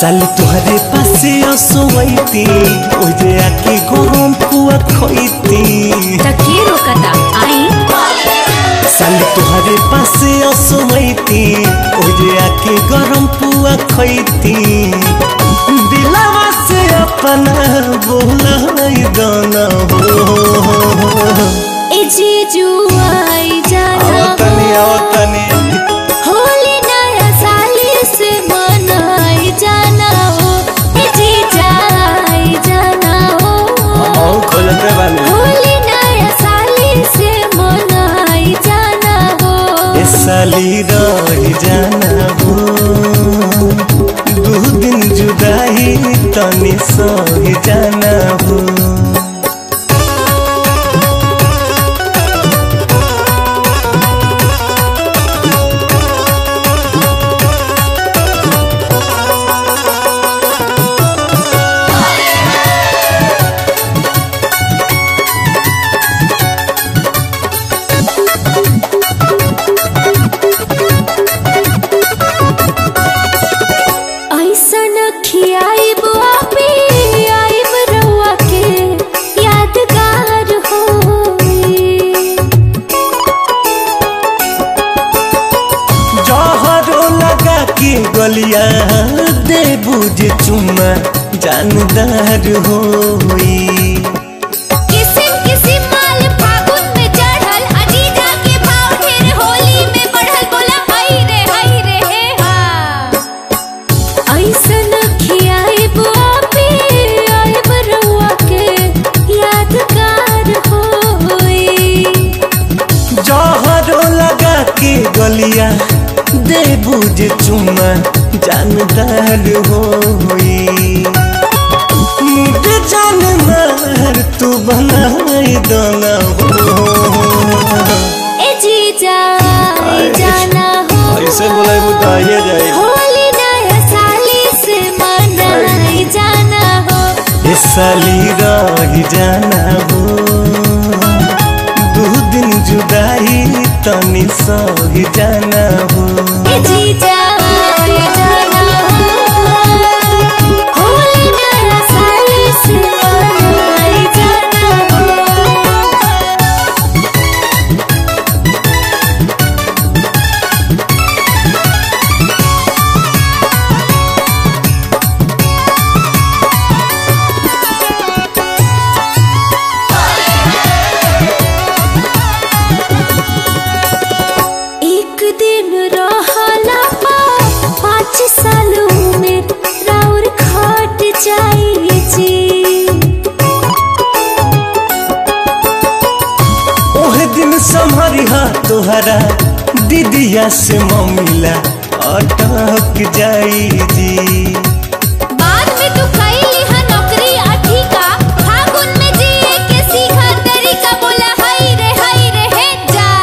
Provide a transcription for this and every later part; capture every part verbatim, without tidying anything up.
साली तुहरे पासे असोईती ओजे आके गरम पुआ खोईती तके रोकता आई साली तुहरे पासे असोईती ओजे आके गरम पुआ खोईती दिलवा से अपना बोलाई दाना हो ए जीजू आई जाना आवतनी आवतनी होली नया साली से मनाई जाना हो ए जीजा आई जाना हो हम खोजते बानी होली नया साली से मनाई जाना हो ए साली रही जाना हो दो दिन जुदाई तनी सही जाना हो गलिया दे बुझे चुमा जानदार होई किसिम किसिम माल फागुन में चढ़ल अजीजा के भाव ढेर होली में बढ़ल बोला हाय रे हाय रे हे हा ऐसन खियाई बुआपी आई बरुआ के यादगार होई जहरो लगा के गलिया दे बुझे चुमा जानदार होई मुझे जान मार तू बनाई दाना हो ए जीजा आई जाना हो ऐसे बोले बुदाइए जाए होली नया साली से मनाई जाना हो ए साली रही जाना हो दो दिन जुदाई तनी सही जाना हो ए जीजा आई जाना हो होली नया साली से मनाई जाना हो एक दिन रहला पाँच सालों में राउर खट जाई जी ओहे दिन संभरिहा तोहरा दीदिया से मम्मीला अटक जाई जी बाद में तू कैली हा नौकरी अठी का फागुन में जिए के सीखा तरीका बोला हाय रे हाय रे हे जा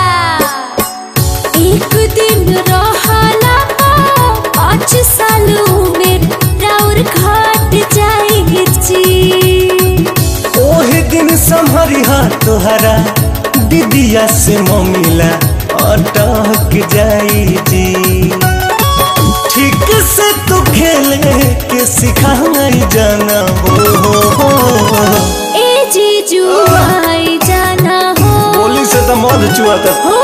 एक दिन रहला पाँच सालों में राउर घाट जाई जी ओहे दिन संभरिहा तोहरा दीदिया से मम्मीला अटक जाई जी ठीक से तू खेले के सिखाई जाना हो ए जीजू आई जाना हो बोली से तो मौत चुआ था हो